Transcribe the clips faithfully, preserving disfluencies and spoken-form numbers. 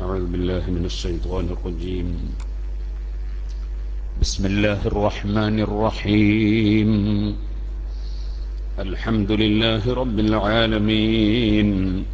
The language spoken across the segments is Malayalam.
أعوذ بالله من الشيطان الرجيم. بسم الله الرحمن الرحيم. الحمد لله رب العالمين.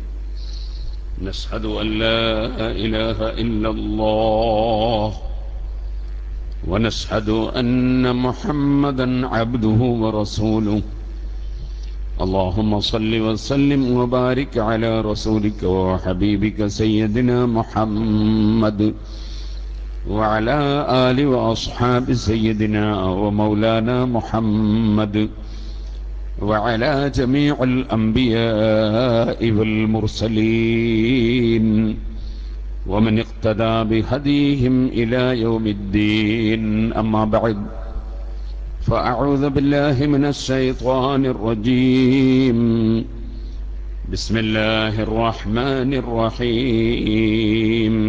نشهد أن لا إله إلا الله ونشهد أن محمدا عبده ورسوله. اللهم صل وسلم وبارك على رسولك وحبيبك سيدنا محمد وعلى آل وأصحاب سيدنا ومولانا محمد وعلى جميع الأنبياء والمرسلين ومن اقتدى بهديهم إلى يوم الدين. أما بعد، فأعوذ بالله من الشيطان الرجيم. بسم الله الرحمن الرحيم.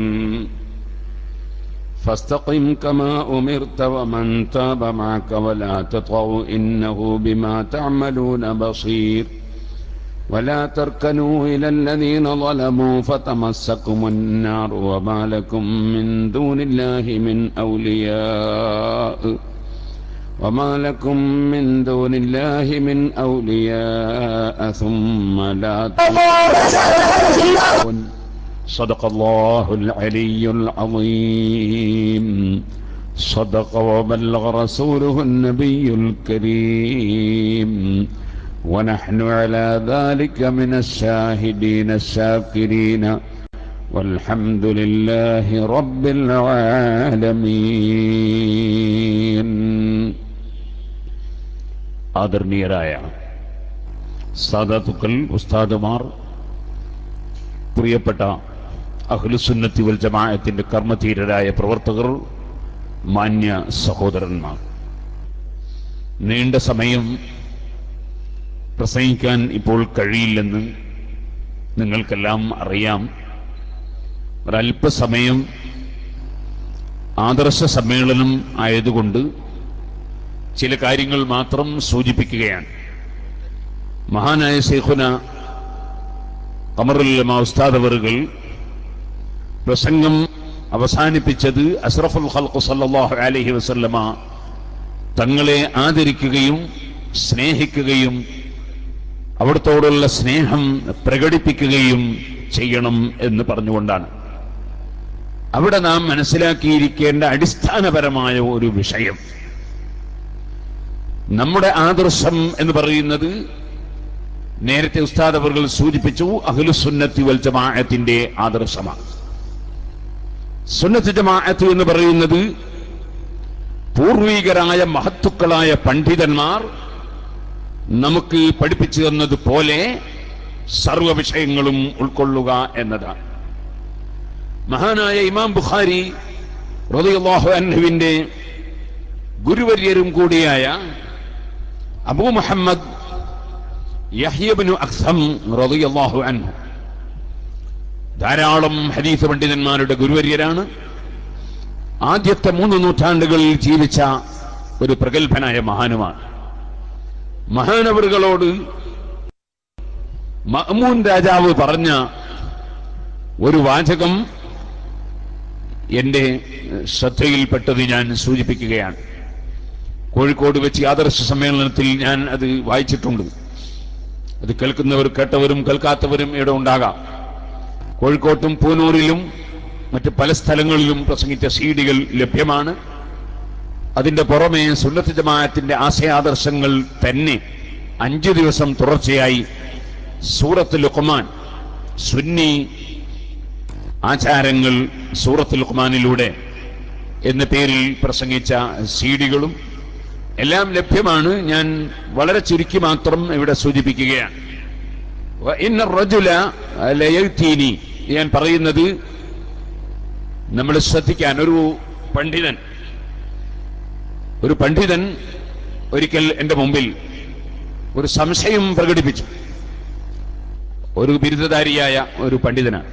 فاستقم كما أمرت ومن تاب معك ولا تطغوا إنه بما تعملون بصير. ولا تركنوا إلى الذين ظلموا فتمسكم النار وما لكم من دون الله من أولياء وما لكم من دون الله من أولياء ثم لا تنصرون. صدق الله العلي العظيم. صدق وبلغ رسوله النبي الكريم. ونحن على ذلك من الشاهدين الشاكرين والحمد لله رب العالمين. ആദരണീയരായ സാദാത്തുക്കൾ, ഉസ്താദുമാർ, പ്രിയപ്പെട്ട അഹ്ലുസുന്നത്തി വൽ ജമാഅത്തിന്റെ കർമ്മധീരരായ പ്രവർത്തകർ, മാന്യ സഹോദരന്മാർ, നീണ്ട സമയം പ്രസംഗിക്കാൻ ഇപ്പോൾ കഴിയില്ലെന്ന് നിങ്ങൾക്കെല്ലാം അറിയാം. ഒരല്പസമയം ആദർശ സമ്മേളനം ആയതുകൊണ്ട് ചില കാര്യങ്ങൾ മാത്രം സൂചിപ്പിക്കുകയാണ്. മഹാനായ ശൈഖുന ഖമറുൽ ഉലമാ ഉസ്താദ് അവറുകൾ പ്രസംഗം അവസാനിപ്പിച്ചത് അഷ്റഫുൽ ഖൽഖ് സല്ലല്ലാഹു അലൈഹി വസല്ലമ തങ്ങളെ ആദരിക്കുകയും സ്നേഹിക്കുകയും അവിടത്തോടുള്ള സ്നേഹം പ്രകടിപ്പിക്കുകയും ചെയ്യണം എന്ന് പറഞ്ഞുകൊണ്ടാണ്. അവിടെ നാം മനസ്സിലാക്കിയിരിക്കേണ്ട അടിസ്ഥാനപരമായ ഒരു വിഷയം, നമ്മുടെ ആദർശം എന്ന് പറയുന്നത് നേരത്തെ ഉസ്താദ് അവറുകൾ സൂചിപ്പിച്ചു, അഹ്ലുസുന്നത്തി വൽ ജമാഅത്തിന്റെ ആദർശമാണ്. സുന്നത്ത് ജമാഅത്ത് എന്ന് പറയുന്നത് പൂർവികരായ മഹത്തുക്കളായ പണ്ഡിതന്മാർ നമുക്ക് പഠിപ്പിച്ചു തന്നതുപോലെ സർവ വിഷയങ്ങളും ഉൾക്കൊള്ളുക എന്നതാണ്. മഹാനായ ഇമാം ബുഖാരി റളിയല്ലാഹു അൻഹുവിന്റെ ഗുരുവര്യരും കൂടിയായ അബൂ മുഹമ്മദ് യഹ്യ ഇബ്നു അഖ്സം റളിയല്ലാഹു അൻഹു ധാരാളം ഹദീസ് പണ്ഡിതന്മാരുടെ ഗുരുവര്യരാണ്. ആദ്യത്തെ മൂന്ന് നൂറ്റാണ്ടുകളിൽ ജീവിച്ച ഒരു പ്രഗത്ഭനായ മഹാനുമാണ്. മഹാനവറുകളോട് മഅ്മൂൻ രാജാവ് പറഞ്ഞ ഒരു വാചകം എന്റെ ശ്രദ്ധയിൽപ്പെട്ടത് ഞാൻ സൂചിപ്പിക്കുകയാണ്. കോഴിക്കോട് വെച്ച് ആദർശ സമ്മേളനത്തിൽ ഞാൻ അത് വായിച്ചിട്ടുണ്ട്. അത് കേൾക്കുന്നവർ കേട്ടവരും കേൾക്കാത്തവരും ഇവിടെ ഉണ്ടാകാം. കോഴിക്കോട്ടും പൂനൂരിലും മറ്റ് പല സ്ഥലങ്ങളിലും പ്രസംഗിച്ച സീഡികൾ ലഭ്യമാണ്. അതിന്റെ പുറമെ സുന്നത്ത് ജമാഅത്തിന്റെ ആശയാദർശങ്ങൾ തന്നെ അഞ്ചു ദിവസം തുടർച്ചയായി സൂറത്ത് ലുഖ്മാൻ, സുന്നി ആചാരങ്ങൾ സൂറത്ത് ലുഖ്മാനിലൂടെ എന്ന പേരിൽ പ്രസംഗിച്ച സീഡികളും എല്ലാം ലഭ്യമാണ്. ഞാൻ വളരെ ചുരുക്കി മാത്രം ഇവിടെ സൂചിപ്പിക്കുകയാണ്. ഞാൻ പറയുന്നത് നമ്മൾ ശ്രദ്ധിക്കാൻ. ഒരു പണ്ഡിതൻ ഒരു പണ്ഡിതൻ ഒരിക്കൽ എന്റെ മുമ്പിൽ ഒരു സംശയം പ്രകടിപ്പിച്ചു. ഒരു ബിരുദധാരിയായ ഒരു പണ്ഡിതനാണ്.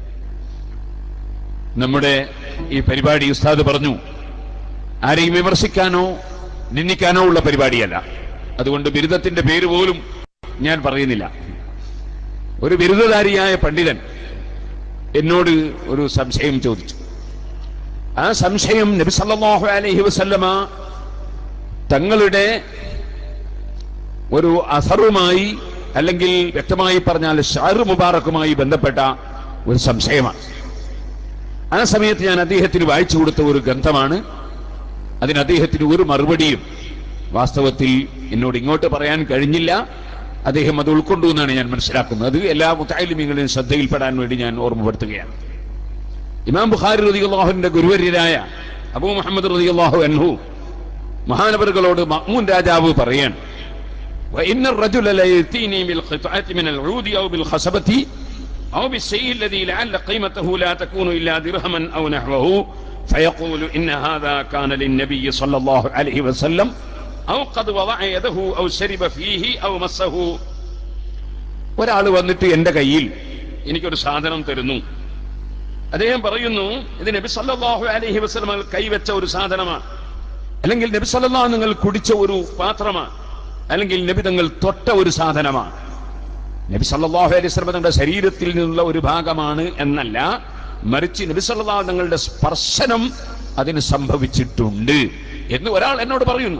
നമ്മുടെ ഈ പരിപാടി ഉസ്താദ് പറഞ്ഞു, ആരെയും വിമർശിക്കാനോ നിന്ദിക്കാനോ ഉള്ള പരിപാടിയല്ല. അതുകൊണ്ട് ബിരുദത്തിന്റെ പേര് പോലും ഞാൻ പറയുന്നില്ല. ഒരു ബിരുദധാരിയായ പണ്ഡിതൻ എന്നോട് ഒരു സംശയം ചോദിച്ചു. ആ സംശയം നബി സല്ലല്ലാഹു അലൈഹി വസല്ലമ തങ്ങളുടെ ഒരു അസറുമായി, അല്ലെങ്കിൽ വ്യക്തമായി പറഞ്ഞാൽ ഷഅർ മുബാറക്കുമായി ബന്ധപ്പെട്ട ഒരു സംശയമാണ്. ആ സമയത്ത് ഞാൻ അദ്ദേഹത്തിന് വായിച്ചു കൊടുത്ത ഒരു ഗ്രന്ഥമാണ്. അതിന് അദ്ദേഹത്തിന് ഒരു മറുപടിയും വാസ്തവത്തിൽ എന്നോട് ഇങ്ങോട്ട് പറയാൻ കഴിഞ്ഞില്ല. അദ്ദേഹം അത് ഉൾക്കൊണ്ടു എന്നാണ് ഞാൻ മനസ്സിലാക്കുന്നത്. അത് എല്ലാ മുതഅല്ലിമീങ്ങളുടെയും ശ്രദ്ധയിൽപ്പെടാൻ വേണ്ടി ഞാൻ ഓർമ്മപ്പെടുത്തുകയാണ്. ഇമാം ബുഖാരി റളിയല്ലാഹുവിന്റെ ഗുരുവര്യരായ അബൂ മുഹമ്മദ് റളിയല്ലാഹു അൻഹു മഹാനവറുകളോട് മഅ്മൂൻ രാജാവ് പറയാണ്, وإن الرجل لا يأتيني بالقطعة من العود أو بالخشبة أو بالشيء الذي لعل قيمته لا تكون إلا درهما أو نحوه فيقول إن هذا كان للنبي صلى الله عليه وسلم أو قد وضع يده أو شرب فيه أو مسه. ഒരാൾ വന്നിട്ട് എൻ്റെ കയ്യിൽ എനിക്കൊരു സാധനം തരുന്നു. അദ്ദേഹം പറയുന്നു, ഇത് നബി സല്ലല്ലാഹു അലൈഹി വസല്ലം കൈവച്ച ഒരു സാധനമാണ്, അല്ലെങ്കിൽ നബി സല്ലല്ലാഹു നിങ്ങൾ കുടിച്ച ഒരു പാത്രമാണ്, അല്ലെങ്കിൽ നബി തങ്ങൾ തൊട്ട ഒരു സാധനമാണ്. നബി സല്ലല്ലാഹു അലൈഹി വസല്ലം തങ്ങളുടെ ശരീരത്തിൽ നിന്നുള്ള ഒരു ഭാഗമാണ് എന്നല്ല, മറിച്ച് നബി സല്ലല്ലാഹു തങ്ങളുടെ സ്പർശനം അതിന് സംഭവിച്ചിട്ടുണ്ട് എന്ന് ഒരാൾ എന്നോട് പറയുന്നു.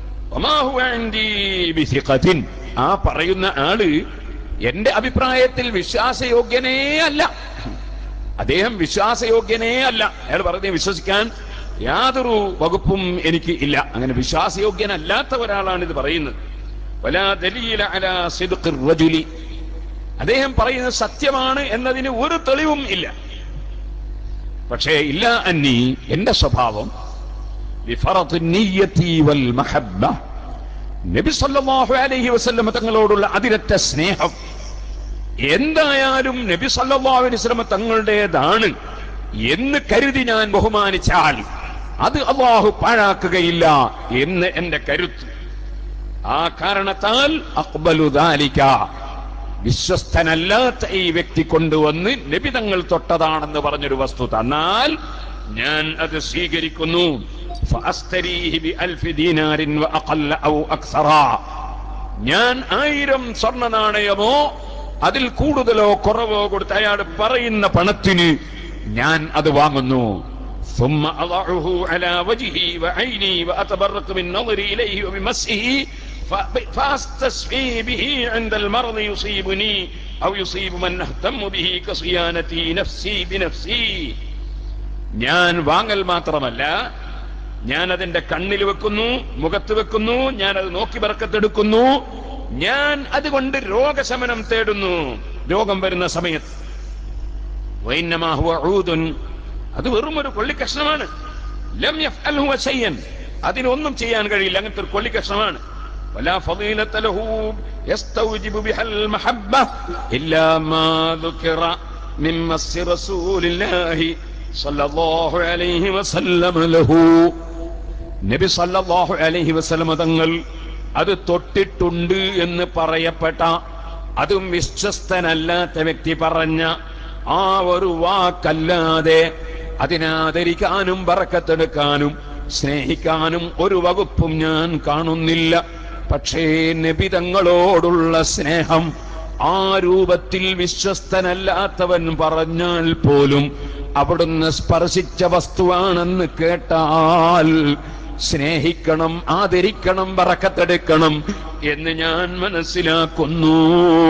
ആ പറയുന്ന ആള് എന്റെ അഭിപ്രായത്തിൽ വിശ്വാസയോഗ്യനേ അല്ല. അദ്ദേഹം വിശ്വാസയോഗ്യനേ അല്ല. അയാൾ പറഞ്ഞ് വിശ്വസിക്കാൻ യാതൊരു വകുപ്പും എനിക്ക് ഇല്ല. അങ്ങനെ വിശ്വാസയോഗ്യനല്ലാത്ത ഒരാളാണ് ഇത് പറയുന്നത്. വലാ ദലീല അലാ സിദ്ഖിർ റജുലി, അദ്ദേഹം പറയുന്നത് സത്യമാണ് എന്നതിന് ഒരു തെളിവും ഇല്ല. പക്ഷേ ഇല്ല അന്നി, എന്റെ സ്വഭാവം ബിഫറദ് നിയ്യതി വൽ മഹബ്ബ, നബി സല്ലല്ലാഹു അലൈഹി വസല്ലം തങ്ങളോടുള്ള അതിരറ്റ സ്നേഹം എന്തായാലും നബി സല്ലല്ലാഹു അലൈഹി വസല്ലം തങ്ങളുടേതാണ് എന്ന് കരുതി ഞാൻ ബഹുമാനിച്ചാൽ അത് അല്ലാഹു പാഴാക്കുകയില്ല എന്ന് എന്റെ കരുത്ത്. ആ കാരണത്താൽ അഖ്ബലു ദാലിക, വിശ്വസ്തനല്ലാത്ത ഈ വ്യക്തി കൊണ്ടുവന്ന് നബി തങ്ങൾ തൊട്ടതാണെന്ന് പറഞ്ഞൊരു വസ്തു തന്നാൽ ഞാൻ അത് സ്വീകരിക്കുന്നു. ഫഅസ്തരീഹി ബിഅൽഫി ദീനാരിൻ വഅഖല്ല ഔ അക്സറ, ഞാൻ ആയിരം സ്വർണ്ണ നാണയമോ അതിൽ കൂടുതലോ കുറവോ കൊടുത്ത് അയാൾ പറയുന്ന പണത്തിന് ഞാൻ അത് വാങ്ങുന്നു. ثم أضعه على وجهي وعيني وأتبرك من نظري إليه وبمسه فأستشفي به عند المرض يصيبني أو يصيب من أهتم به كصيانتي نفسي بنفسي. ഞാൻ വാങ്ങൽ മാത്രമല്ല, ഞാൻ അതിന്റെ കണ്ണിൽ വെക്കുന്നു, മുഖത്ത് വെക്കുന്നു, ഞാൻ അത് നോക്കി ബർക്കത്തെടുക്കുന്നു, ഞാൻ അതുകൊണ്ട് രോഗശമനം തേടുന്നു രോഗം വരുന്ന സമയത്ത്. വഇന്നമാ ഹുവ ഊദുൻ, അത് വെറും ഒരു കൊള്ളിക്കഷ്ണമാണ്. ലം യഫ്അൽഹു ശൈഅൻ, അതിനൊന്നും ചെയ്യാൻ കഴിയില്ല, അങ്ങനത്തെ ഒരു കൊള്ളിക്കഷ്ണമാണ്. വലാ ഫളീലത ലഹു യസ്തൗജിബു ബിഹൽ മഹബ്ബ ഇല്ലാ മാ ദുകിറ മിൻ മസ്സി റസൂലില്ലാഹി സല്ലല്ലാഹു അലൈഹി വസല്ലം ലഹു. നബി സല്ലല്ലാഹു അലൈഹി വസല്ലം തങ്ങൾ അത് തൊട്ടിട്ടുണ്ട് എന്ന് പറയപ്പെട്ട, അതും വിശ്വസ്തനല്ലാത്ത വ്യക്തി പറഞ്ഞ ആ ഒരു വാക്കല്ലാതെ അതിനാദരിക്കാനും ബറക്കത്തെടുക്കാനും സ്നേഹിക്കാനും ഒരു വകുപ്പും ഞാൻ കാണുന്നില്ല. പക്ഷേ നബി തങ്ങളോടുള്ള സ്നേഹം ആ രൂപത്തിൽ വിശ്വസ്തനല്ലാത്തവൻ പറഞ്ഞാൽ പോലും അവിടുന്ന് സ്പർശിച്ച വസ്തുവാണെന്ന് കേട്ടാൽ സ്നേഹിക്കണം, ആദരിക്കണം, ബറക്കത്തെടുക്കണം എന്ന് ഞാൻ മനസ്സിലാക്കുന്നു.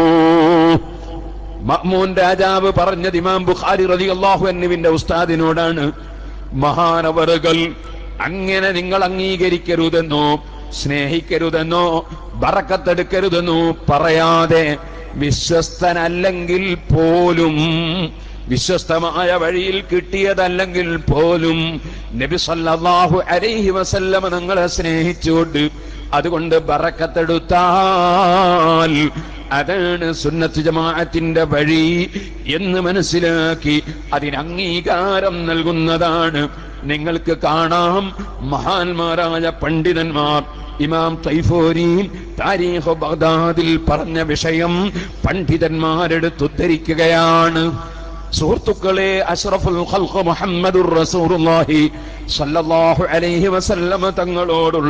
മഅ്മൂൻ രാജാവ് പറഞ്ഞത് ഇമാം ബുഖാരി റളിയല്ലാഹു അൻഹുവിന്റെ ഉസ്താദിനോടാണ്. മഹാനവറുകൾ അങ്ങനെ നിങ്ങൾ അംഗീകരിക്കരുതെന്നോ സ്നേഹിക്കരുതെന്നോ ബറക്കത്തെടുക്കരുതെന്നോ പറയാതെ വിശ്വസ്തനല്ലെങ്കിൽ പോലും, വിശ്വസ്തമായ വഴിയിൽ കിട്ടിയതല്ലെങ്കിൽ പോലും നബി സല്ലല്ലാഹു അലൈഹി വസല്ലം നിങ്ങളെ സ്നേഹിച്ചുകൊണ്ട് അതുകൊണ്ട് ബറക്കത്തെടുത്താൽ അതാണ് സുന്നത്ത് ജമാഅത്തിന്റെ വഴി എന്ന് മനസ്സിലാക്കി അതിന് അംഗീകാരം നൽകുന്നതാണ്. നിങ്ങൾക്ക് കാണാം, മഹാന്മാരായ പണ്ഡിതന്മാർ ഇമാം തൈഫൂരി താരീഖ് ബഗ്ദാദിൽ പറഞ്ഞ വിഷയം പണ്ഡിതന്മാരെടുത്തുദ്ധരിക്കുകയാണ്. സുഹൃത്തുക്കളെ, അഷ്റഫുൽ ഖൽഖ് മുഹമ്മദുർ റസൂലുള്ളാഹി സ്വല്ലല്ലാഹു അലൈഹി വസല്ലം തങ്ങളോടുള്ള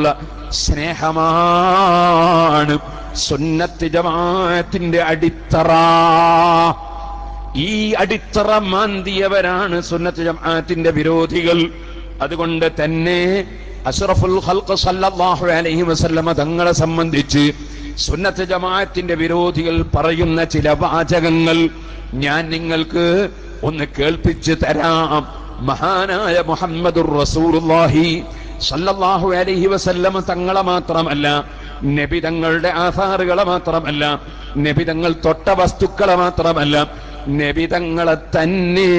സ്നേഹമാണ് സുന്നത്ത് ജമാഅത്തിന്റെ അടിത്തറ. ഈ അടിത്തറ മാന്തിയവരാണ് സുന്നത്ത് ജമാഅത്തിന്റെ വിരോധികൾ. അതുകൊണ്ട് തന്നെ അഷ്റഫുൽ ഖൽഖ് സല്ലല്ലാഹു അലൈഹി വസല്ലമ തങ്ങളെ സംബന്ധിച്ച് സുന്നത്ത് ജമാഅത്തിന്റെ വിരോധികൾ പറയുന്ന ചില വാചകങ്ങൾ ഞാൻ നിങ്ങൾക്ക് ഒന്ന് കേൾപ്പിച്ചു തരാം. മഹാനായ മുഹമ്മദുർ റസൂലുള്ളാഹി സല്ലല്ലാഹു അലൈഹി വസല്ലമ തങ്ങളെ മാത്രമല്ല, നബി തങ്ങളുടെ ആധാറുകളെ മാത്രമല്ല, നബി തങ്ങൾ തൊട്ട വസ്തുക്കളെ മാത്രമല്ല, നബി തങ്ങളെ തന്നെ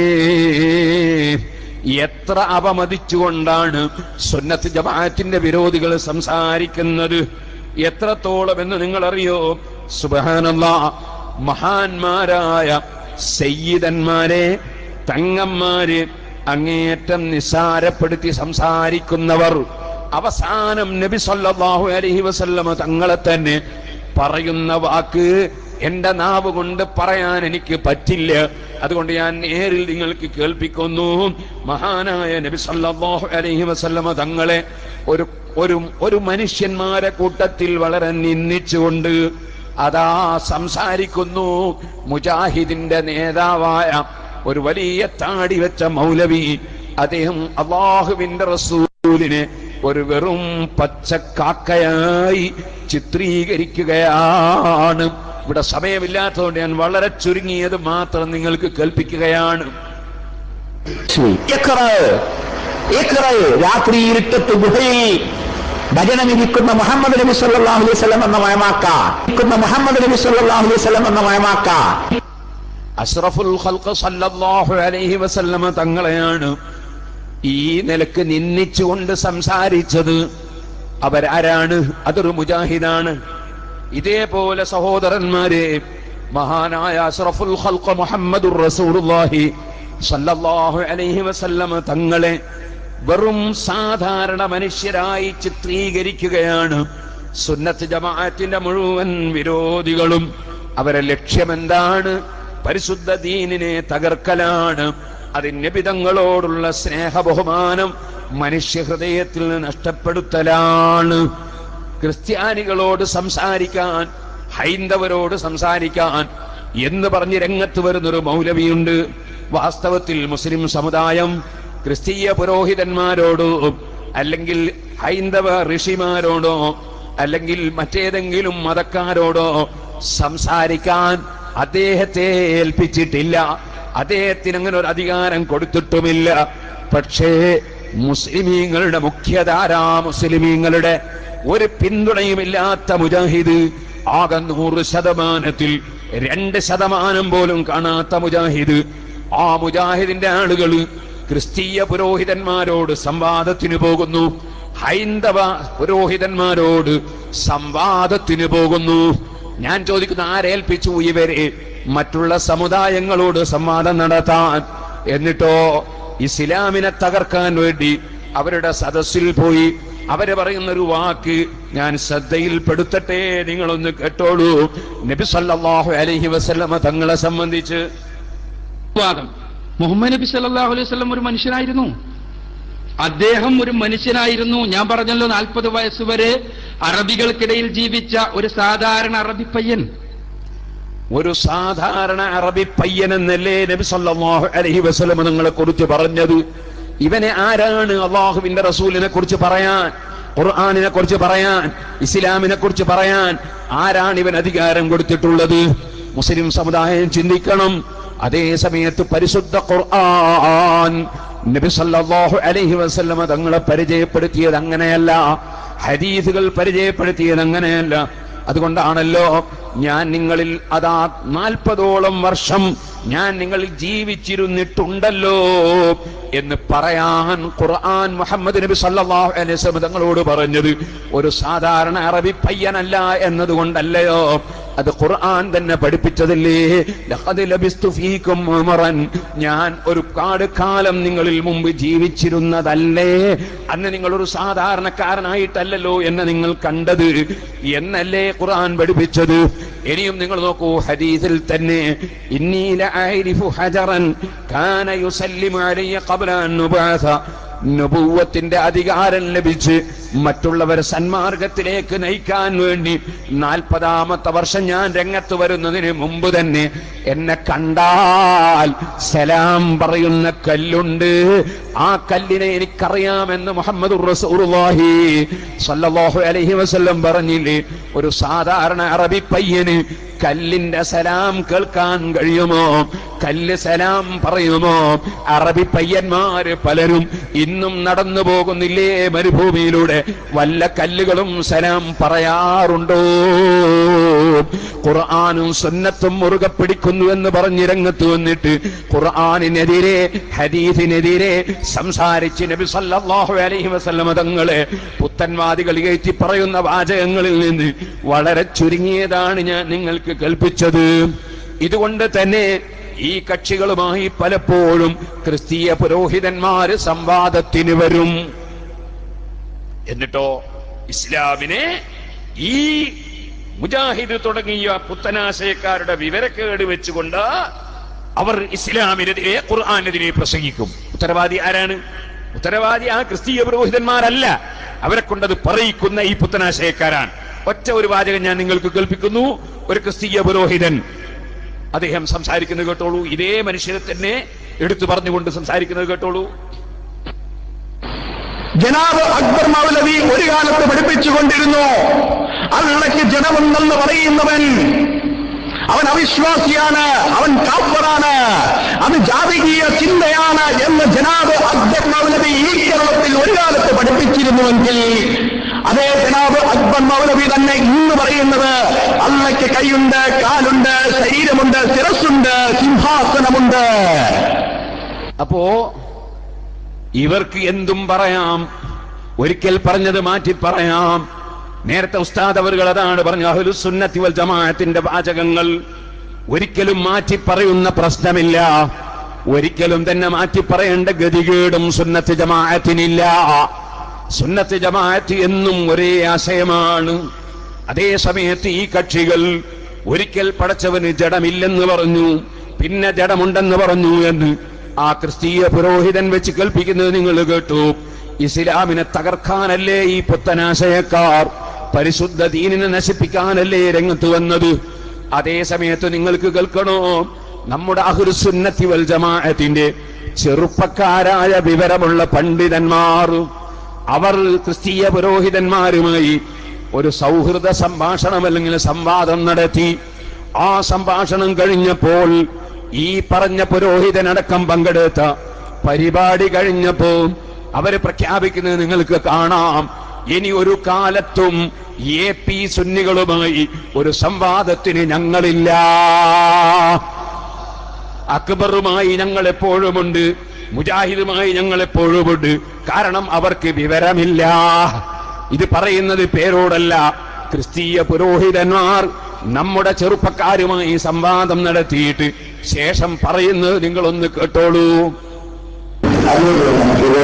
എത്ര അപമതിച്ചുകൊണ്ടാണ് സുന്നത്ത് ജമാഅത്തിന്റെ വിരോധികൾ സംസാരിക്കുന്നത്. എത്രത്തോളം എന്ന് നിങ്ങൾ അറിയോ? സുബ്ഹാനല്ലാഹ്, മഹാന്മാരായ സയ്യിദന്മാരെ, തങ്ങന്മാര് അങ്ങേയറ്റം നിസ്സാരപ്പെടുത്തി സംസാരിക്കുന്നവർ അവസാനം നബി സല്ലല്ലാഹു അലൈഹി വസല്ലമ തങ്ങളെ തന്നെ പറയുന്ന വാക്ക് എന്റെ നാവ് കൊണ്ട് പറയാൻ എനിക്ക് പറ്റില്ല. അതുകൊണ്ട് ഞാൻ നേരിൽ നിങ്ങൾക്ക് കേൾപ്പിക്കുന്നു. മഹാനായ നബി സല്ലല്ലാഹു അലൈഹി വസല്ലമ തങ്ങളെ ഒരു ഒരു ഒരു മനുഷ്യന്മാരെ കൂട്ടത്തിൽ വളരെ നിന്ദിച്ചുകൊണ്ട് അതാ സംസാരിക്കുന്നു മുജാഹിദിന്റെ നേതാവായ ഒരു വലിയ താടി വെച്ച മൗലവി. അദ്ദേഹം അല്ലാഹുവിന്റെ റസൂലിനെ ഒരു വെറും പച്ചക്കാക്കയായി ചിത്രീകരിക്കുകയാണ്. ഇവിടെ സമയമില്ലാത്തതുകൊണ്ട് ഞാൻ വളരെ ചുരുങ്ങിയത് മാത്രം നിങ്ങൾക്ക് കേൾപ്പിക്കുകയാണ്. രാത്രി ഇരുട്ടത്ത് ഗുഹയിൽ ഭജനമിരിക്കുന്ന മുഹമ്മദ് നബി സല്ലല്ലാഹു അലൈഹി വസല്ലം എന്ന മയമാക്ക മുഹമ്മദ് നബി സല്ലല്ലാഹു അലൈഹി വസല്ലം എന്ന മയമാക്ക അഷ്റഫുൽ ഖൽഖ് സല്ലല്ലാഹു അലൈഹി വസല്ലമ തങ്ങളെയാണ് ഈ നിലക്ക് നിന്ദിച്ചുകൊണ്ട് സംസാരിച്ചത്. അവരാരാണ്? അതൊരു മുജാഹിദാണ്. ഇതേപോലെ സഹോദരന്മാരെ, മഹാനായ അഷ്റഫുൽ ഖൽഖ് മുഹമ്മദുർ റസൂലുള്ളാഹി സല്ലല്ലാഹു അലൈഹി വസല്ലമ തങ്ങളെ വെറും സാധാരണ മനുഷ്യരായി ചിത്രീകരിക്കുകയാണ് സുന്നത്ത് ജമാഅത്തിന്റെ മുഴുവൻ വിരോധികളും. അവരെ ലക്ഷ്യമെന്താണ്? പരിശുദ്ധ ദീനിനെ തകർക്കലാണ്. അതിന് നബി തങ്ങളോടുള്ള സ്നേഹ ബഹുമാനം മനുഷ്യ ഹൃദയത്തിൽ നഷ്ടപ്പെടുത്തലാണ്. ക്രിസ്ത്യാനികളോട് സംസാരിക്കാൻ, ഹൈന്ദവരോട് സംസാരിക്കാൻ എന്ന് പറഞ്ഞ് രംഗത്ത് വരുന്നൊരു മൗലവിയുണ്ട്. വാസ്തവത്തിൽ മുസ്ലിം സമുദായം ക്രിസ്തീയ പുരോഹിതന്മാരോടോ അല്ലെങ്കിൽ ഹൈന്ദവ ഋഷിമാരോടോ അല്ലെങ്കിൽ മറ്റേതെങ്കിലും മതക്കാരോടോ സംസാരിക്കാൻ അദ്ദേഹത്തെ ഏൽപ്പിച്ചിട്ടില്ല. അദ്ദേഹത്തിന് അങ്ങനെ ഒരു അധികാരം കൊടുത്തിട്ടുമില്ല. പക്ഷേ മുസ്ലിമീങ്ങളുടെ മുഖ്യധാരാ മുസ്ലിമീങ്ങളുടെ ഒരു പിന്തുണയുമില്ലാത്ത മുജാഹിദ്, ആകെ നൂറ് ശതമാനത്തിൽ രണ്ട് ശതമാനം പോലും കാണാത്ത മുജാഹിദ്, ആ മുജാഹിദിന്റെ ആളുകൾ ക്രിസ്തീയ പുരോഹിതന്മാരോട് സംവാദത്തിന് പോകുന്നു, ഹൈന്ദവ പുരോഹിതന്മാരോട് സംവാദത്തിന് പോകുന്നു. ഞാൻ ചോദിക്കുന്ന, ആരേൽപ്പിച്ചു ഇവരെ മറ്റുള്ള സമുദായങ്ങളോട് സംവാദം നടത്താൻ? എന്നിട്ടോ ഇസ്ലാമിനെ തകർക്കാൻ വേണ്ടി അവരുടെ സദസ്സിൽ പോയി അവര് പറയുന്നൊരു വാക്ക് ഞാൻ ശ്രദ്ധയിൽപ്പെടുത്തട്ടെ, നിങ്ങളൊന്ന് കേട്ടോളൂ. നബി സല്ലല്ലാഹു അലൈഹി വസല്ലമ തങ്ങളെ സംബന്ധിച്ച് മുഹമ്മദ് നബി സല്ലല്ലാഹു അലൈഹി വസല്ലം ഒരു മനുഷ്യനായിരുന്നു. അദ്ദേഹം ഒരു മനുഷ്യനായിരുന്നു. ഞാൻ പറഞ്ഞല്ലോ, നാൽപ്പത് വയസ്സുവരെ അറബികൾക്കിടയിൽ ജീവിച്ച ഒരു സാധാരണ അറബി പയ്യൻ. ഒരു സാധാരണ അറബി പയ്യൻ എന്നല്ലേ നബി സല്ലല്ലാഹു അലൈഹി വസല്ലം നിങ്ങളെ കുറിച്ച് പറഞ്ഞത്? ഇവനെ ആരാണ് അല്ലാഹുവിന്റെ റസൂലിനെ കുറിച്ച് പറയാൻ, ഖുർആനിനെ കുറിച്ച് പറയാൻ, ഇസ്ലാമിനെ കുറിച്ച് പറയാൻ ആരാണ് ഇവൻ അധികാരം കൊടുത്തിട്ടുള്ളത്? മുസ്ലിം സമുദായം ചിന്തിക്കണം. അതേ സമയത്ത് പരിശുദ്ധ ഖുർആൻ നബി സല്ലല്ലാഹു അലൈഹി വസല്ലം തങ്ങളെ പരിചയപ്പെടുത്തിയത് അങ്ങനെയല്ല, ഹദീസുകൾ പരിചയപ്പെടുത്തിയത് അങ്ങനെയല്ല. അതുകൊണ്ടാണല്ലോ ഞാൻ നിങ്ങളിൽ അതാ നാൽപ്പതോളം വർഷം ഞാൻ നിങ്ങളിൽ ജീവിച്ചിരുന്നിട്ടുണ്ടല്ലോ എന്ന് പറയാൻ ഖുർആൻ മുഹമ്മദ് നബി സല്ലല്ലാഹു അലൈഹി വസല്ലം തങ്ങളോട് പറഞ്ഞത് ഒരു സാധാരണ അറബി പയ്യനല്ല എന്നതുകൊണ്ടല്ലയോ, അത് ഖുർആൻ തന്നെ പഠിപ്പിച്ചതല്ലേ. ലഖദ് ലബിസ്തു ഫീകും ഉമറൻ, ഞാൻ ഒരു കാട് കാലം നിങ്ങളിൽ മുമ്പ് ജീവിച്ചിരുന്നതല്ലേ, അന്ന് നിങ്ങളൊരു സാധാരണക്കാരനായിട്ടല്ലല്ലോ എന്നെ നിങ്ങൾ കണ്ടത് എന്നല്ലേ ഖുർആൻ പഠിപ്പിച്ചത്. ഇനിയും നിങ്ങൾ നോക്കൂ, ഹദീസിൽ തന്നെ ഇന്നി ലഅരിഫു ഹജറൻ കാന യുസല്ലിമു അലയ്യ ഖബ്ല അൻ നുബഅസ, നബുവത്തിന്റെ അധികാരം ലഭിച്ച് മറ്റുള്ളവരെ സന്മാർഗത്തിലേക്ക് നയിക്കാൻ വേണ്ടി നാൽപ്പതാമത്തെ വർഷം ഞാൻ രംഗത്ത് വരുന്നതിന് മുമ്പ് തന്നെ എന്നെ കണ്ടാൽ സലാം പറയുന്ന കല്ലുണ്ട്. ആ കല്ലിനെ എനിക്കറിയാമെന്ന് മുഹമ്മദുർ റസൂലുള്ളാഹി സ്വല്ലല്ലാഹു അലൈഹി വസല്ലം പറഞ്ഞില്ലേ? ഒരു സാധാരണ അറബി പയ്യന് കല്ലിന്റെ സലാം കേൾക്കാൻ കഴിയുമോ? കല്ല് സലാം പറയുമോ? അറബി പയ്യന്മാര് പലരും ഇന്നും നടന്നു പോകുന്നില്ലേ മരുഭൂമിയിലൂടെ? വല്ല കല്ലുകളും സലാം പറയാറുണ്ടോ? ഖുർആനും സുന്നത്തും മുറുകെ പിടിക്കുന്നു എന്ന് പറഞ്ഞ് രംഗത്ത് വന്നിട്ട് ഖുർആനിനെതിരെ ഹദീസിനെതിരെ സംസാരിച്ച് നബി സല്ലല്ലാഹു അലൈഹി വസല്ലം തങ്ങളെ പുത്തൻവാദികൾ ഏറ്റി പറയുന്ന വാചകങ്ങളിൽ നിന്ന് വളരെ ചുരുങ്ങിയതാണ് ഞാൻ നിങ്ങൾക്ക് കേൾപ്പിച്ചത്. ഇതുകൊണ്ട് തന്നെ ഈ കക്ഷികളുമായി പലപ്പോഴും ക്രിസ്തീയ പുരോഹിതന്മാര് സംവാദത്തിന് വരും. എന്നിട്ടോ ഇസ്ലാമിനെ ഈ മുജാഹിദ് തുടങ്ങിയ പുത്തനാശയക്കാരുടെ വിവരക്കേട് വെച്ചുകൊണ്ട് അവർ ഇസ്ലാമിനെതിരെ ഖുർആനെതിരെ പ്രസംഗിക്കും. ഉത്തരവാദി ആരാണ്? ഉത്തരവാദി ആ ക്രിസ്തീയ പുരോഹിതന്മാരല്ല, അവരെ കൊണ്ടത് പറയിക്കുന്ന ഈ പുത്തനാശയക്കാരാണ്. ഒറ്റ ഒരു വാചകം ഞാൻ നിങ്ങൾക്ക് കേൾപ്പിക്കുന്നു. ഒരു ക്രിസ്തീയ പുരോഹിതൻ അദ്ദേഹം സംസാരിക്കുന്നത് കേട്ടോളൂ. ഇതേ മനുഷ്യരെ തന്നെ എടുത്തു പറഞ്ഞുകൊണ്ട് സംസാരിക്കുന്നത് കേട്ടോളൂ. ജനാബ് അക്ബർ മൗലവി ഒരു കാലത്ത് പഠിപ്പിച്ചുകൊണ്ടിരുന്നു, അള്ളയ്ക്ക് ജനമുണ്ടെന്ന് പറയുന്നവൻ അവൻ അവിശ്വാസിയാണ്, അവൻ കാഫിറാണ്, അത് ജാതികീയ ചിന്തയാണ് എന്ന് ജനാബ് അക്ബർ മൗലവി ഈ കേരളത്തിൽ ഒരു കാലത്ത് പഠിപ്പിച്ചിരുന്നുവെങ്കിൽ അതേ ജനാബ് അക്ബർ മൗലവി തന്നെ ഇന്ന് പറയുന്നത് അള്ളയ്ക്ക് കൈയുണ്ട്, കാലുണ്ട്, ശരീരമുണ്ട്, ശിരസ്സുണ്ട്, സിംഹാസനമുണ്ട്. അപ്പോ ഇവർക്ക് എന്തും പറയാം, ഒരിക്കൽ പറഞ്ഞത് മാറ്റി പറയാം. നേരത്തെ ഉസ്താദ് അവറുകൾ അതാണ് പറഞ്ഞ അഹ്ലുസ് സുന്നത്തി വൽ ജമാഅത്തിന്റെ വാചകങ്ങൾ ഒരിക്കലും മാറ്റി പറയുന്ന പ്രശ്നമില്ല. ഒരിക്കലും തന്നെ മാറ്റി പറയേണ്ട ഗതികേടും സുന്നത്ത് ജമാഅത്തിനില്ല. സുന്നത്ത് ജമാഅത്ത് എന്നും ഒരേ ആശയമാണ്. അതേ സമയത്ത് ഈ കക്ഷികൾ ഒരിക്കൽ പടച്ചവന് ജഡമില്ലെന്ന് പറഞ്ഞു, പിന്നെ ജഡമുണ്ടെന്ന് പറഞ്ഞു എന്ന് ആ ക്രിസ്തീയ പുരോഹിതൻ വെച്ച് കേൾപ്പിക്കുന്നത് നിങ്ങൾ കേട്ടു. ഇസ്ലാമിനെ തകർക്കാനല്ലേ ഈ പുത്തനാശയക്കാർ? പരിശുദ്ധ ദീനിനെ നശിപ്പിക്കാനല്ലേ രംഗത്ത് വന്നത്? അതേ സമയത്ത് നിങ്ങൾക്ക് കേൾക്കണോ, നമ്മുടെ അഹ്ലുസ് സുന്നത്തി വൽ ജമാഅത്തിന്റെ ചെറുപ്പക്കാരായ വിവരമുള്ള പണ്ഡിതന്മാർ അവർ ക്രിസ്തീയ പുരോഹിതന്മാരുമായി ഒരു സൗഹൃദ സംഭാഷണം അല്ലെങ്കിൽ സംവാദം നടത്തി. ആ സംഭാഷണം കഴിഞ്ഞപ്പോൾ ഈ പറഞ്ഞ പുരോഹിതനടക്കം പങ്കെടുത്ത പരിപാടി കഴിഞ്ഞപ്പോ അവര് പ്രഖ്യാപിക്കുന്നത് നിങ്ങൾക്ക് കാണാം, ഇനി ഒരു കാലത്തും എ പി സുന്നികളുമായി ഒരു സംവാദത്തിന് ഞങ്ങളില്ല. അക്ബറുമായി ഞങ്ങൾ എപ്പോഴുമുണ്ട്, മുജാഹിദുമായി ഞങ്ങൾ എപ്പോഴുമുണ്ട്. കാരണം അവർക്ക് വിവരമില്ല. ഇത് പറയുന്നത് പേരോടല്ല. ക്രിസ്തീയ പുരോഹിതന്മാർ നമ്മുടെ ചെറുപ്പക്കാരുമായി സംവാദം നടത്തിയിട്ട് ശേഷം പറയുന്നത് നിങ്ങളൊന്ന് കേട്ടോളൂ. ഇത്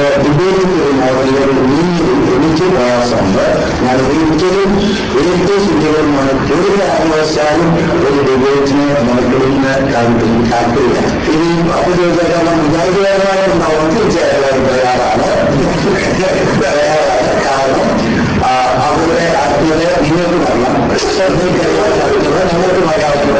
എനിക്ക് പ്രയാസമുണ്ട്. ഞാൻ ഒരിക്കലും ഇരട്ട ചിന്തകളുമാണ് ഒരു കാരണവശാലും ഒരു ഡിബേറ്റിന് നടക്കുന്ന കാര്യത്തിൽ താല്പര്യമില്ല. ഇനി അപ്പോൾ ചോദിച്ചാൽ വിചാരിക്കാനായ തീർച്ചയായും തയ്യാറാണ്. കാരണം അവരുടെ ആത്മീയത നിങ്ങൾക്ക് പറയാം, ഞങ്ങൾക്ക് പറയാവുന്ന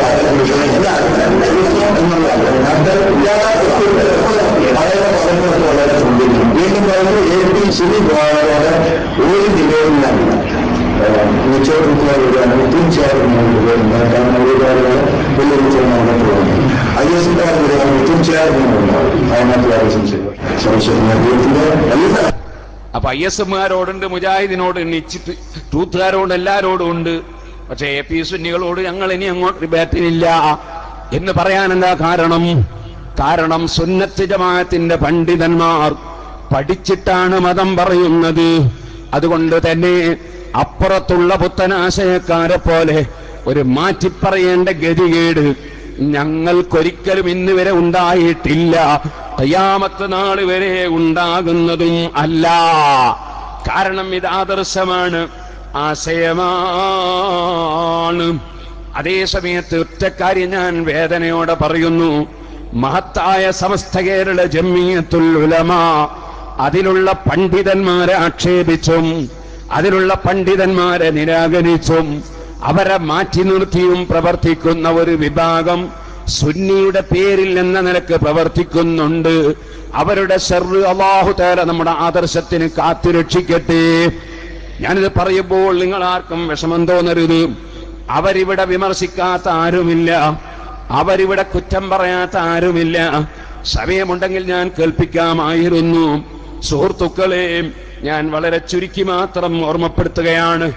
വീണ്ടും പറയുന്നത് എ പി സുനി ഗോവയുടെ ഒരു ഡിബേറ്റിലാണ് ഉച്ചവൃത്തിയാണ് തീർച്ചയായും കാരണം ഒരുപാട് വെല്ലുവിളിച്ച് നടന്നിട്ടുള്ളത്. ഐ എസ് കാരുടെ തീർച്ചയായും അതിനകത്ത് സംശയം സംശയത്തിന്റെ എല്ലാ അപ്പൊ ഐ എസ് എമ്മുകാരോടുണ്ട്, മുജാഹിദിനോട്, ട്രൂത്തുകാരോട്, എല്ലാരോടും ഉണ്ട്. പക്ഷെ എ പി സുന്നികളോട് ഞങ്ങൾ ഇനി അങ്ങോട്ട് ഡിബേറ്റിനില്ല എന്ന് പറയാൻ എന്താ കാരണം? കാരണം സുന്നത്ത് ജമാഅത്തിന്റെ പണ്ഡിതന്മാർ പഠിച്ചിട്ടാണ് മതം പറയുന്നത്. അതുകൊണ്ട് തന്നെ അപ്പുറത്തുള്ള പുത്തനാശയക്കാരെ പോലെ ഒരു മാറ്റിപ്പറയേണ്ട ഗതികേട് ഞങ്ങൾക്കൊരിക്കലും ഇന്ന് വരെ ഉണ്ടായിട്ടില്ല, ഖിയാമത്ത് നാൾ വരെ ഉണ്ടാകുന്നതും അല്ല. കാരണം ഇത് ആദർശമാണ്, ആശയമാണ്. അതേ സമയത്ത് ഒറ്റക്കാര്യം ഞാൻ വേദനയോടെ പറയുന്നു, മഹത്തായ സമസ്ത കേരള ജംഇയ്യത്തുൽ ഉലമ അതിലുള്ള പണ്ഡിതന്മാരെ ആക്ഷേപിച്ചും അതിലുള്ള പണ്ഡിതന്മാരെ നിരാകരിച്ചും അവരെ മാറ്റി നിർത്തിയും പ്രവർത്തിക്കുന്ന ഒരു വിഭാഗം സുന്നിയുടെ പേരിൽ എന്ന നിലക്ക് പ്രവർത്തിക്കുന്നുണ്ട്. അവരുടെ ശർറ് അല്ലാഹു തആല നമ്മുടെ ആദർശത്തിന് കാത്തുരക്ഷിക്കട്ടെ. ഞാനിത് പറയുമ്പോൾ നിങ്ങൾ ആർക്കും വിഷമം തോന്നരുത്. അവരിവിടെ വിമർശിക്കാത്ത ആരുമില്ല, അവരിവിടെ കുറ്റം പറയാത്ത ആരുമില്ല. സമയമുണ്ടെങ്കിൽ ഞാൻ കേൾപ്പിക്കാമായിരുന്നു. സുഹൃത്തുക്കളെ, ഞാൻ വളരെ ചുരുക്കി മാത്രം ഓർമ്മപ്പെടുത്തുകയാണ്.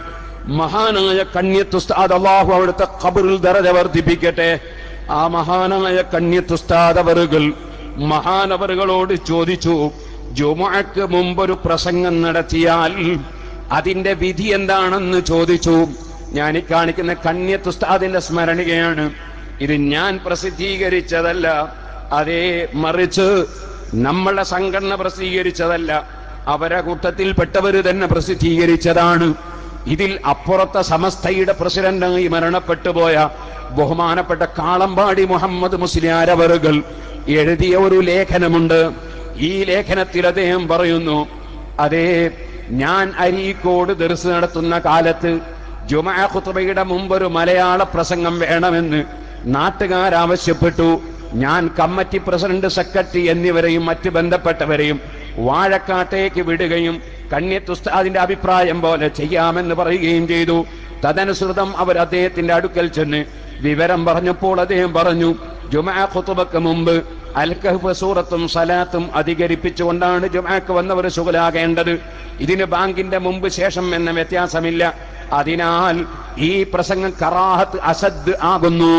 മഹാനായ കണ്യത്ത് ഉസ്താദ്, അല്ലാഹു അവിടുത്തെ ഖബറിൽ ദറജ വർദ്ധിപ്പിക്കട്ടെ, ആ മഹാനായ കണ്യത്ത് ഉസ്താദ് അവറുകൾ മഹാനവറുകളോട് ചോദിച്ചു, ജുമുഅക്ക് മുമ്പൊരു പ്രസംഗം നടത്തിയാൽ അതിന്റെ വിധി എന്താണെന്ന് ചോദിച്ചു. ഞാൻ ഈ കാണിക്കുന്ന കണ്യത്ത് ഉസ്താദിന്റെ സ്മരണികയാണ്. ഇത് ഞാൻ പ്രസിദ്ധീകരിച്ചതല്ല, അതേ മറിച്ച് നമ്മളെ സംഘടന പ്രസിദ്ധീകരിച്ചതല്ല, അവരെ കൂട്ടത്തിൽപ്പെട്ടവര് തന്നെ പ്രസിദ്ധീകരിച്ചതാണ്. ഇതിൽ അപ്പുറത്തെ സമസ്തയുടെ പ്രസിഡന്റായി മരണപ്പെട്ടുപോയ ബഹുമാനപ്പെട്ട കാളമ്പാടി മുഹമ്മദ് മുസ്ലിയാർ അവറുകൾ എഴുതിയ ഒരു ലേഖനമുണ്ട്. ഈ ലേഖനത്തിൽ അദ്ദേഹം പറയുന്നു, അതേ ഞാൻ അരീക്കോട് ദർസ് നടത്തുന്ന കാലത്ത് ജുമുഅ ഖുത്ബയുടെ മുമ്പൊരു മലയാള പ്രസംഗം വേണമെന്ന് നാട്ടുകാരാവശ്യപ്പെട്ടു. ഞാൻ കമ്മിറ്റി പ്രസിഡന്റ്, സെക്രട്ടറി എന്നിവരെയും മറ്റ് ബന്ധപ്പെട്ടവരെയും വാഴക്കാട്ടേക്ക് വിടുകയും കണ്യത്ത് ഉസ്താദിന്റെ അഭിപ്രായം പോലെ ചെയ്യാമെന്ന് പറയുകയും ചെയ്തു. തദനുസൃതം അവർ അദ്ദേഹത്തിന്റെ അടുക്കൽ ചെന്ന് വിവരം പറഞ്ഞപ്പോൾ അദ്ദേഹം പറഞ്ഞു, ജുമുഅ ഖുത്ബക്ക് മുമ്പ് അൽ കഹ്ഫ് സൂറത്തും സലാത്തും അധികരിപ്പിച്ചുകൊണ്ടാണ് ജുമുഅക്ക് വന്നവർ ശുഗലാകേണ്ടത്. ഇതിന് ബാങ്കിന്റെ മുമ്പ് ശേഷം എന്ന വ്യത്യാസമില്ല. അതിനാൽ ഈ പ്രസംഗം കറാഹത്ത് അസദ് ആകുന്നു.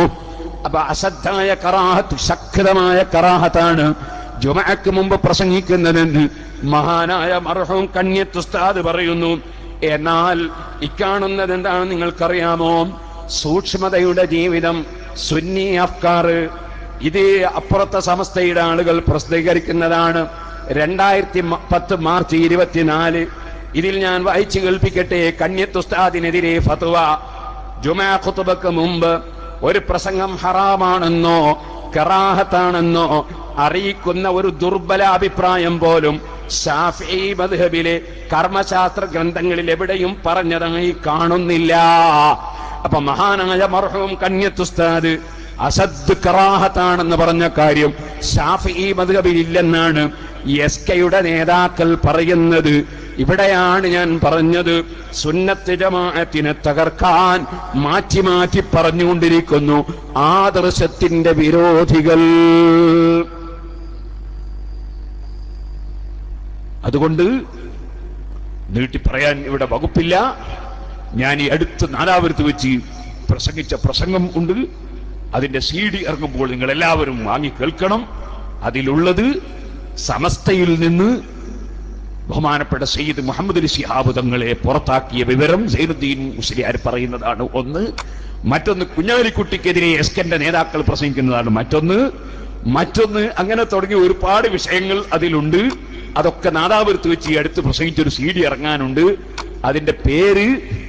അപ്പൊ അസദ്ദായ കറാഹത്ത്, ശക്തമായ കറാഹത്താണ് ജുമുഅക്ക് മുമ്പ് പ്രസംഗിക്കുന്നതെന്ന് മഹാനായ മർഹൂം കണ്യത്ത് ഉസ്താദ് പറയുന്നു. എന്നാൽ ഇക്കാണുന്നത് എന്താണ് നിങ്ങൾക്കറിയാമോ? സൂക്ഷ്മതയുടെ ജീവിതം, സുന്നി അഫ്കാർ, ഇത് അപ്പുറത്തെ സമസ്തയുടെ ആളുകൾ പ്രസിദ്ധീകരിക്കുന്നതാണ്. രണ്ടായിരത്തി പത്ത് മാർച്ച് ഇരുപത്തിനാല് ഇതിൽ ഞാൻ വായിച്ചു കേൾപ്പിക്കട്ടെ. കണ്യത്ത് ഉസ്താദിനെതിരെ ഫത്വ. ജുമുഅ ഖുത്ബക്ക് മുമ്പ് ഒരു പ്രസംഗം ഹറാമാണെന്നോ കറാഹത്താണെന്നോ അറിയിക്കുന്ന ഒരു ദുർബല അഭിപ്രായം പോലും ശാഫിഈ മദ്ഹബിലെ കർമ്മശാസ്ത്ര ഗ്രന്ഥങ്ങളിൽ എവിടെയും പറഞ്ഞതായി കാണുന്നില്ല. അപ്പൊ മഹാനായ മർഹൂം കണ്യത്ത് ഉസ്താദ് അസദ് കറാഹത്താണെന്ന് പറഞ്ഞ കാര്യം ശാഫിഈ മദ്ഹബിൽ ഇല്ലെന്നാണ് എസ് കെയുടെ നേതാക്കൾ പറയുന്നത്. ഇവിടെയാണ് ഞാൻ പറഞ്ഞത്, സുന്നത്ത് ജമാഅത്തിനെ തകർക്കാൻ മാറ്റി മാറ്റി പറഞ്ഞുകൊണ്ടിരിക്കുന്നു ആദർശത്തിന്റെ വിരോധികൾ. അതുകൊണ്ട് നീട്ടി പറയാൻ ഇവിടെ വകുപ്പില്ല. ഞാൻ ഈ അടുത്ത് നാലാപുരത്ത് വെച്ച് പ്രസംഗിച്ച പ്രസംഗം ഉണ്ട്. അതിന്റെ സി ഡി ഇറങ്ങുമ്പോൾ നിങ്ങൾ എല്ലാവരും വാങ്ങി കേൾക്കണം. അതിലുള്ളത് സമസ്തയിൽ നിന്ന് ബഹുമാനപ്പെട്ട സയ്യിദ് മുഹമ്മദ് അലി ശിഹാബ് തങ്ങളെ പുറത്താക്കിയ വിവരം സൈനുദ്ദീൻ മുസ്ലിയാർ പറയുന്നതാണ് ഒന്ന്. മറ്റൊന്ന് കുഞ്ഞാലിക്കുട്ടിക്കെതിരെ എസ് കെന്റെ നേതാക്കൾ പ്രസംഗിക്കുന്നതാണ് മറ്റൊന്ന്. മറ്റൊന്ന് അങ്ങനെ തുടങ്ങിയ ഒരുപാട് വിഷയങ്ങൾ അതിലുണ്ട്. അതൊക്കെ നാദാപുരത്ത് വെച്ച് ഈ അടുത്ത് പ്രസംഗിച്ചൊരു സി ഡി ഇറങ്ങാനുണ്ട്. അതിന്റെ പേര്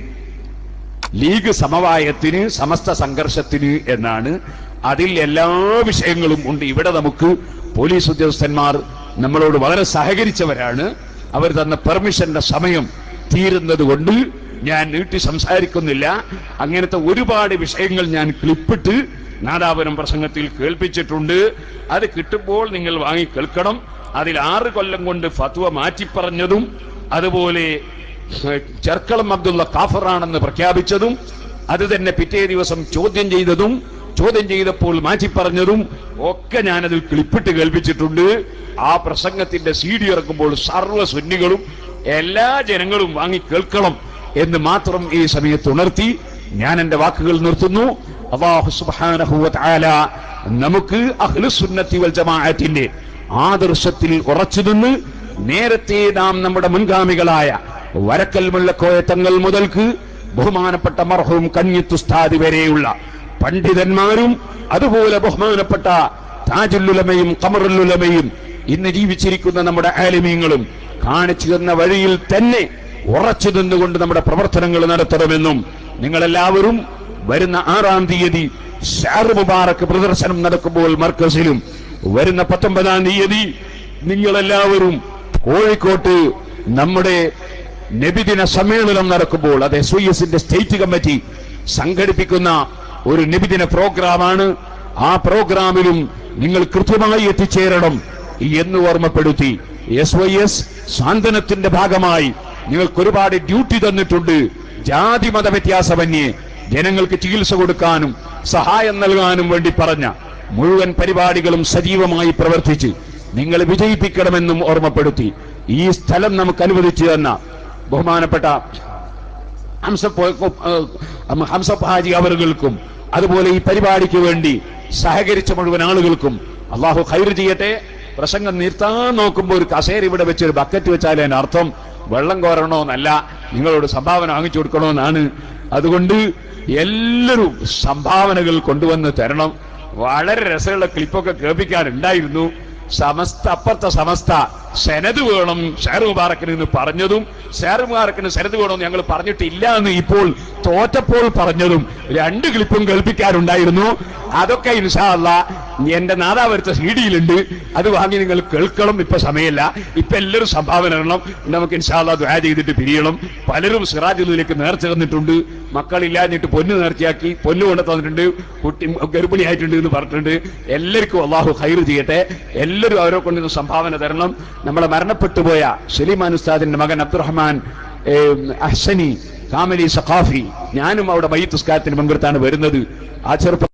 ലീഗ് സമവായത്തിന്, സമസ്ത സംഘർഷത്തിന് എന്നാണ്. അതിൽ എല്ലാ വിഷയങ്ങളും ഉണ്ട്. ഇവിടെ നമുക്ക് പോലീസ് ഉദ്യോഗസ്ഥന്മാർ നമ്മളോട് വളരെ സഹകരിച്ചവരാണ്. അവർ തന്ന പെർമിഷന്റെ സമയം തീരുന്നത് കൊണ്ട് ഞാൻ നീട്ടി സംസാരിക്കുന്നില്ല. അങ്ങനത്തെ ഒരുപാട് വിഷയങ്ങൾ ഞാൻ ക്ലിപ്പിട്ട് നാദാപുരം പ്രസംഗത്തിൽ കേൾപ്പിച്ചിട്ടുണ്ട്. അത് കിട്ടുമ്പോൾ നിങ്ങൾ വാങ്ങി കേൾക്കണം. അതിൽ ആറ് കൊല്ലം കൊണ്ട് ഫത്വ മാറ്റിപ്പറഞ്ഞതും അതുപോലെ ചെർക്കളം അബ്ദുള്ള കാഫറാണെന്ന് പ്രഖ്യാപിച്ചതും അത് തന്നെ പിറ്റേ ദിവസം ചോദ്യം ചെയ്തതും ചോദ്യം ചെയ്തപ്പോൾ മാറ്റിപ്പറഞ്ഞതും ഒക്കെ ഞാനത് ക്ലിപ്പിട്ട് കേൾപ്പിച്ചിട്ടുണ്ട്. ആ പ്രസംഗത്തിന്റെ സി ഡി ഇറക്കുമ്പോൾ സർവ്വ സുന്നികളും എല്ലാ ജനങ്ങളും വാങ്ങി കേൾക്കണം എന്ന് മാത്രം ഈ സമയത്ത് ഉണർത്തി ഞാൻ എന്റെ വാക്കുകൾ നിർത്തുന്നു. അല്ലാഹു സുബ്ഹാനഹു വ തആല നമുക്ക് അഹ്ലുസുന്നത്തി വൽ ജമാഅത്തിന്റെ ആദർശത്തിൽ ഉറച്ചുനിന്ന് നേരത്തെ നാം നമ്മുടെ മുൻഗാമികളായ വരക്കൽ മുല്ലക്കോയ തങ്ങൾ മുതൽക്ക് ബഹുമാനപ്പെട്ട മർഹൂം കണ്യത്ത് ഉസ്താദ് വരെയുള്ള പണ്ഡിതന്മാരും അതുപോലെ ബഹുമാനപ്പെട്ട താജുൽ ഉലമയും ഖമറുൽ ഉലമയും ഇന്ന് ജീവിച്ചിരിക്കുന്ന നമ്മുടെ ആലിമീങ്ങളും കാണിച്ചു തന്ന വഴിയിൽ തന്നെ ഉറച്ചു നിന്നുകൊണ്ട് നമ്മുടെ പ്രവർത്തനങ്ങൾ നടത്തണമെന്നും നിങ്ങളെല്ലാവരും വരുന്ന ആറാം തീയതി ഷാർ മുബാറക് പ്രദർശനം നടക്കുമ്പോൾ മർക്കസിലും വരുന്ന പത്തൊമ്പതാം തീയതി നിങ്ങളെല്ലാവരും കോഴിക്കോട്ട് നമ്മുടെ നബിദിന സമ്മേളനം നടക്കുമ്പോൾ അത് എസ് വൈ എസിന്റെ സ്റ്റേറ്റ് കമ്മിറ്റി സംഘടിപ്പിക്കുന്ന ഒരു നബിദിന പ്രോഗ്രാമാണ്. ആ പ്രോഗ്രാമിലും നിങ്ങൾ കൃത്യമായി എത്തിച്ചേരണം എന്ന് ഓർമ്മപ്പെടുത്തി. എസ് വൈ എസ് സാന്ത്വനത്തിന്റെ ഭാഗമായി നിങ്ങൾക്ക് ഒരുപാട് ഡ്യൂട്ടി തന്നിട്ടുണ്ട്. ജാതി മത വ്യത്യാസമന്യേ ജനങ്ങൾക്ക് ചികിത്സ കൊടുക്കാനും സഹായം നൽകാനും വേണ്ടി പറഞ്ഞ മുഴുവൻ പരിപാടികളും സജീവമായി പ്രവർത്തിച്ച് നിങ്ങൾ വിജയിപ്പിക്കണമെന്നും ഓർമ്മപ്പെടുത്തി. ഈ സ്ഥലം നമുക്ക് അനുവദിച്ചു തന്ന ബഹുമാനപ്പെട്ട ഹംസഫ് ഹാജി അവർകൾക്കും അതുപോലെ ഈ പരിപാടിക്ക് വേണ്ടി സഹകരിച്ച മുഴുവൻ ആളുകൾക്കും അള്ളാഹു ഖൈർ ചെയ്യട്ടെ. പ്രസംഗം നിർത്താൻ നോക്കുമ്പോൾ ഒരു കസേര ഇവിടെ വെച്ച് ഒരു ബക്കറ്റ് വെച്ചാൽ അതിനർത്ഥം വെള്ളം കോരണമെന്നല്ല, നിങ്ങളോട് സംഭാവന വാങ്ങിച്ചു കൊടുക്കണമെന്നാണ്. അതുകൊണ്ട് എല്ലാവരും സംഭാവനകൾ കൊണ്ടുവന്ന് തരണം. വളരെ രസമുള്ള ക്ലിപ്പൊക്കെ കേൾപ്പിക്കാനുണ്ടായിരുന്നു. സമസ്ത അപ്പുറത്തെ സമസ്ത സെനത് വേണം ഷെയർ മുബാറക്കിന് എന്ന് പറഞ്ഞതും ഷെയർ മുബാറക്കിന് സെനത് വേണമെന്ന് ഞങ്ങൾ പറഞ്ഞിട്ടില്ല എന്ന് ഇപ്പോൾ തോറ്റപ്പോൾ പറഞ്ഞതും രണ്ട് ക്ലിപ്പും കേൾപ്പിക്കാറുണ്ടായിരുന്നു. അതൊക്കെ ഇൻഷാ അല്ലാഹ് എന്റെ നാദാവരുത്ത സി ഡിയിലുണ്ട്, അത് വാങ്ങി നിങ്ങൾ കേൾക്കണം. ഇപ്പൊ സമയമില്ല, ഇപ്പൊ എല്ലാവരും സംഭാവന ഇടണം. നമുക്ക് ഇൻഷാ അല്ലാഹ് ദുആ ചെയ്തിട്ട് പിരിയണം. പലരും സിറാജുദ്ദീനിലേക്ക് നേർച്ച തന്നിട്ടുണ്ട്. മക്കളില്ലാഞ്ഞിട്ട് പൊന്ന് നേർച്ചയാക്കി പൊന്ന് കൊണ്ട് തന്നിട്ടുണ്ട്. കുട്ടി ഗർഭിണിയായിട്ടുണ്ട് എന്ന് പറഞ്ഞിട്ടുണ്ട്. എല്ലാവർക്കും അള്ളാഹു ഖൈർ ചെയ്യട്ടെ. എല്ലാവരും അവരെ കൊണ്ട് സംഭാവന തരണം. നമ്മളെ മരണപ്പെട്ടുപോയ സുലൈമാൻ ഉസ്താദിന്റെ മകൻ അബ്ദുറഹ്മാൻ അഹ്സനി കാമലി സഖാഫി, ഞാനും അവിടെ മയ്യിത്ത് നിസ്കാരത്തിന് പങ്കെടുത്താണ് വരുന്നത്. ആ ചെറുപ്പം